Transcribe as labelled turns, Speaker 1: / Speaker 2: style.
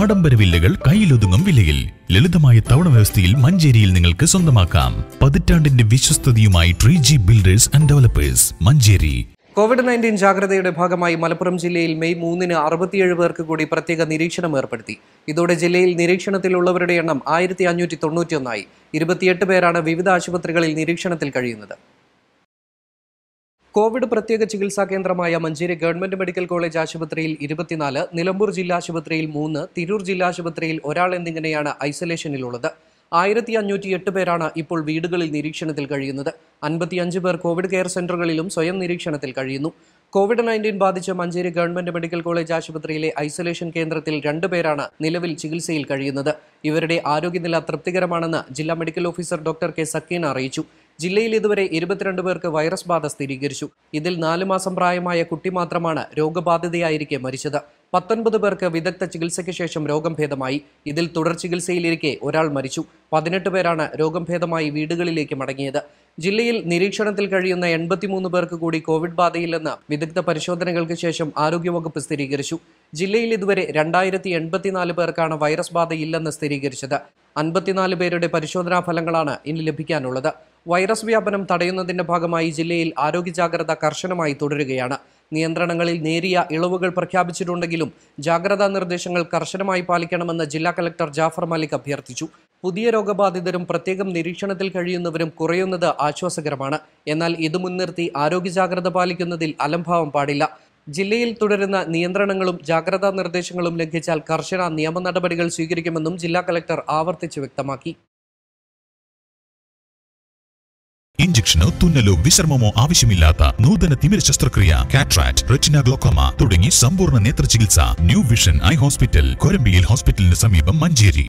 Speaker 1: ആഡംബര വില്ലകൾ കയ്യിലൊതുങ്ങും വിലയിൽ ലളിതമായ തവണ വ്യവസ്ഥയിൽ മഞ്ചേരിയിൽ നിങ്ങൾക്ക് സ്വന്തമാക്കാം. പതിറ്റാണ്ടിന്റെ വിശ്വസ്തതയുമായി 3G builders and developers, Manjeri.
Speaker 2: COVID-19 ജാഗ്രതയുടെ ഭാഗമായി മലപ്പുറം ജില്ലയിൽ മെയ് 3-ന് 67 പേർക്ക് കൂടി പ്രത്യേക നിരീക്ഷണം ഏർപ്പെടുത്തി. ഇതോടെ ജില്ലയിൽ നിരീക്ഷണത്തിലുള്ളവരുടെ എണ്ണം 1591 ആയി. 28 പേരാണ് വിവിധ ആശുപത്രികളിൽ നിരീക്ഷണത്തിൽ കഴിയുന്നത്. കോവിഡ് പ്രത്യേക ചികിത്സാ കേന്ദ്രമായ മഞ്ചേരി ഗവൺമെന്റ് മെഡിക്കൽ കോളേജ് ആശുപത്രിയിൽ 24, നിലമ്പൂർ ജില്ലാ ആശുപത്രിയിൽ 3, തിരൂർ ജില്ലാ ആശുപത്രിയിൽ 1 എന്നിങ്ങനെയാണ് ഐസൊലേഷനിലുള്ളത്. 1508 പേരാണ് ഇപ്പോൾ വീടുകളിൽ നിരീക്ഷണത്തിൽ കഴിയുന്നത്. 55 പേർ കോവിഡ് കെയർ സെന്ററുകളിലും സ്വയം നിരീക്ഷണത്തിൽ കഴിയുന്നു. COVID-19 ബാധിച്ച് മഞ്ചേരി ഗവൺമെന്റ് മെഡിക്കൽ കോളേജ് ആശുപത്രിയിലെ ഐസൊലേഷൻ കേന്ദ്രത്തിൽ 2 പേരാണ് നിലവിൽ ചികിത്സയിൽ കഴിയുന്നത്. ഇവരുടെ ആരോഗ്യനില തൃപ്തികരമാണെന്ന് ജില്ലാ medical officer doctor K Sakeena അറിയിച്ചു. ജില്ലയിൽ ഇതുവരെ 22 പേർക്ക് വൈറസ് ബാധ സ്ഥിരീകരിച്ചു. ഇതിൽ 4 മാസം പ്രായമായ കുട്ടി മാത്രമാണ് രോഗബാധിതയായിരിക്കെ മരിച്ചത്. 19 പേർക്ക് വിദഗ്ധ ചികിത്സയ്ക്ക് ശേഷം രോഗം ഭേദമായി. ഇതിൽ തുടർ ചികിത്സയിലിരിക്കെ ഒരാൾ മരിച്ചു. 18 പേരാണ് രോഗം ഭേദമായി വീടുകളിലേക്ക് മടങ്ങിയത്. ജില്ലയിൽ നിരീക്ഷണത്തിൽ കഴിയുന്ന 83 പേർക്ക് കൂടി കോവിഡ് ബാധയില്ലെന്ന് വിദഗ്ധ പരിശോധനകൾക്ക് ശേഷം ആരോഗ്യവകുപ്പ് സ്ഥിരീകരിച്ചു. ജില്ലയിൽ ഇതുവരെ 2084 പേർക്കാണ് വൈറസ് ബാധയില്ലെന്ന് സ്ഥിരീകരിച്ചത്. 54 പേരുടെ പരിശോധനാ ഫലങ്ങളാണ് ഇനി ലഭിക്കാനുള്ളത്. വൈറസ് വ്യാപനം തടയുന്നതിന്റെ ഭാഗമായി ജില്ലയിൽ ആരോഗ്യ ജാഗ്രത കർശനമായി തുടരുകയാണ്. നിയന്ത്രണങ്ങളിൽ നേരിയ ഇളവുകൾ പ്രഖ്യാപിച്ചിട്ടുണ്ടെങ്കിലും ജാഗ്രതാ നിർദ്ദേശങ്ങൾ കർശനമായി പാലിക്കണമെന്ന് ജില്ലാ കളക്ടർ ജാഫർ മലിക് അഭ്യർത്ഥിച്ചു. പുതിയ രോഗബാധിതരും പ്രത്യേകം നിരീക്ഷണത്തിൽ കഴിയുന്നവരും കുറയുന്നത് ആശ്വാസകരമാണ്. എന്നാൽ ഇത് മുൻനിർത്തി ആരോഗ്യ ജാഗ്രത പാലിക്കുന്നതിൽ അലംഭാവം പാടില്ല. ജില്ലയിൽ തുടരുന്ന നിയന്ത്രണങ്ങളും ജാഗ്രതാ നിർദ്ദേശങ്ങളും ലംഘിച്ചാൽ കർശന നിയമ നടപടികൾ സ്വീകരിക്കുമെന്നും ജില്ലാ കളക്ടർ ആവർത്തിച്ച് വ്യക്തമാക്കി.
Speaker 1: ഇഞ്ചക്ഷനോ തുന്നലോ വിശ്രമമോ ആവശ്യമില്ലാത്ത നൂതന തിമിര ശസ്ത്രക്രിയ, കാറ്ററാക്ട്, റെറ്റിന ഗ്ലോക്കോമ തുടങ്ങി സമ്പൂർണ്ണ നേത്ര ചികിത്സ ന്യൂ വിഷൻ ഐ ഹോസ്പിറ്റൽ, കൊരമ്പിയിൽ ഹോസ്പിറ്റലിന് സമീപം, മഞ്ചേരി.